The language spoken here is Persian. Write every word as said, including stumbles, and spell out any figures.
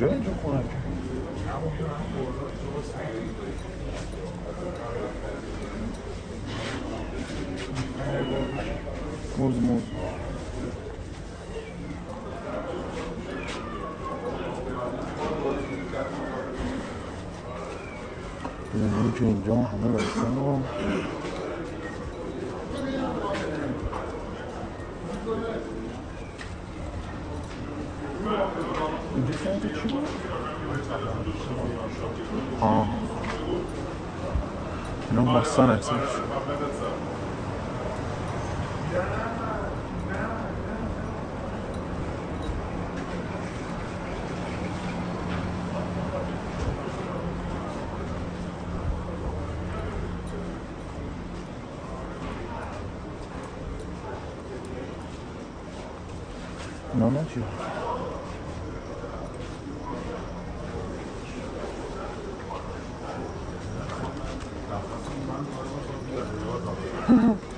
کجا اینجا خونه؟ موز موز ببینیم که اینجا همه بایستن و اینجا سمت چی بود؟ آه اینا باستن اکسش نه نه چی؟